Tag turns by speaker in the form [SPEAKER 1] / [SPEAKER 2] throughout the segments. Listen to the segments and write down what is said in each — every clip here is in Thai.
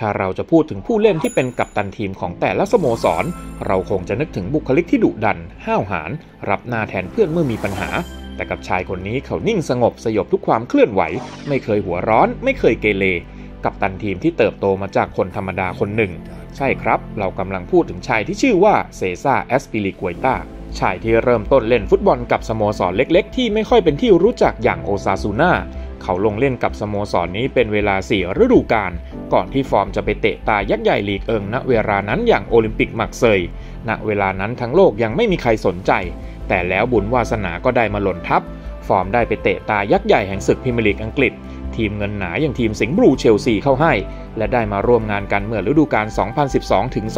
[SPEAKER 1] ถ้าเราจะพูดถึงผู้เล่นที่เป็นกัปตันทีมของแต่ละสโมสรเราคงจะนึกถึงบุคลิกที่ดุดันห้าวหาญรับหน้าแทนเพื่อนเมื่อมีปัญหาแต่กับชายคนนี้เขานิ่งสงบสยบทุกความเคลื่อนไหวไม่เคยหัวร้อนไม่เคยเกเรกัปตันทีมที่เติบโตมาจากคนธรรมดาคนหนึ่งใช่ครับเรากำลังพูดถึงชายที่ชื่อว่าเซซ่า แอสปิลิกัวต้าชายที่เริ่มต้นเล่นฟุตบอลกับสโมสรเล็กๆที่ไม่ค่อยเป็นที่รู้จักอย่างโอซาซูน่าเขาลงเล่นกับสโมสรนี้เป็นเวลา4 ฤดูกาลก่อนที่ฟอร์มจะไปเตะตายักษ์ใหญ่ลีกเอิงณเวลานั้นอย่างโอลิมปิกมักเซยณเวลานั้นทั้งโลกยังไม่มีใครสนใจแต่แล้วบุญวาสนาก็ได้มาหล่นทับฟอร์มได้ไปเตะตายักษ์ใหญ่แห่งศึกพรีเมียร์ลีกอังกฤษทีมเงินหนาอย่างทีมสิงห์บลูเชลซีเข้าให้และได้มาร่วมงานกันเมื่อฤดูกาล 2012 ถึง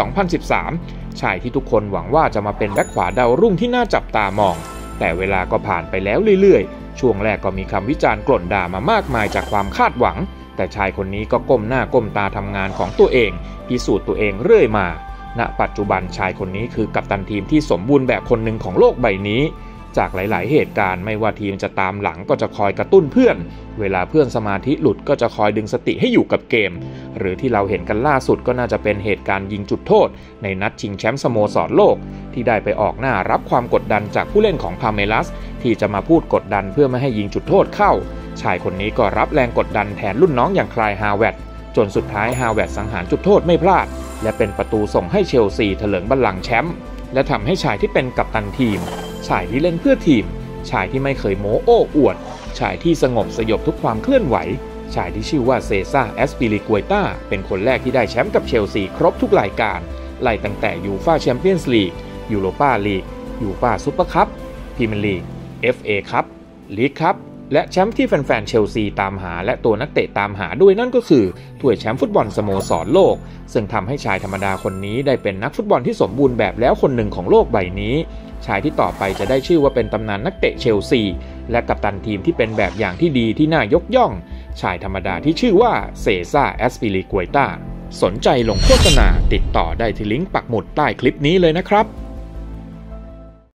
[SPEAKER 1] 2013 ชายที่ทุกคนหวังว่าจะมาเป็นแบ็คขวาดาวรุ่งที่น่าจับตามองแต่เวลาก็ผ่านไปแล้วเรื่อยๆช่วงแรกก็มีคำวิจารณ์กล่นด่ามามากมายจากความคาดหวังแต่ชายคนนี้ก็ก้มหน้าก้มตาทำงานของตัวเองพิสูจน์ตัวเองเรื่อยมาณปัจจุบันชายคนนี้คือกัปตันทีมที่สมบูรณ์แบบคนหนึ่งของโลกใบนี้จากหลายๆเหตุการณ์ไม่ว่าทีมจะตามหลังก็จะคอยกระตุ้นเพื่อนเวลาเพื่อนสมาธิหลุดก็จะคอยดึงสติให้อยู่กับเกมหรือที่เราเห็นกันล่าสุดก็น่าจะเป็นเหตุการณ์ยิงจุดโทษในนัดชิงแชมป์สโมสรโลกที่ได้ไปออกหน้ารับความกดดันจากผู้เล่นของพาเมลัสที่จะมาพูดกดดันเพื่อไม่ให้ยิงจุดโทษเข้าชายคนนี้ก็รับแรงกดดันแทนรุ่นน้องอย่างคลายฮาวเวิร์ดจนสุดท้ายฮาวเวิร์ดสังหารจุดโทษไม่พลาดและเป็นประตูส่งให้เชลซีเถลิงบัลลังก์แชมป์และทำให้ชายที่เป็นกัปตันทีมชายที่เล่นเพื่อทีมชายที่ไม่เคยโม้โอ้อวดชายที่สงบสยบทุกความเคลื่อนไหวชายที่ชื่อว่าเซซ่า แอสปิลิกัวต้าเป็นคนแรกที่ได้แชมป์กับเชลซีครบทุกรายการไล่ตั้งแต่ยูฟ่าแชมเปี้ยนส์ลีกยูโรปาลีกยูฟ่าซุปเปอร์คัพพรีเมียร์ลีก FA คัพลีกคัพและแชมป์ที่แฟนๆเชลซีตามหาและตัวนักเตะตามหาด้วยนั่นก็คือถ้วยแชมป์ฟุตบอลสโมสรโลกซึ่งทำให้ชายธรรมดาคนนี้ได้เป็นนักฟุตบอลที่สมบูรณ์แบบแล้วคนหนึ่งของโลกใบนี้ชายที่ต่อไปจะได้ชื่อว่าเป็นตำนานนักเตะเชลซีและกัปตันทีมที่เป็นแบบอย่างที่ดีที่น่ายกย่องชายธรรมดาที่ชื่อว่าเซซ่า แอสปิลิกัวต้าสนใจลงโฆษณาติดต่อได้ที่ลิงก์ปักหมุดใต้คลิปนี้เลยนะครับ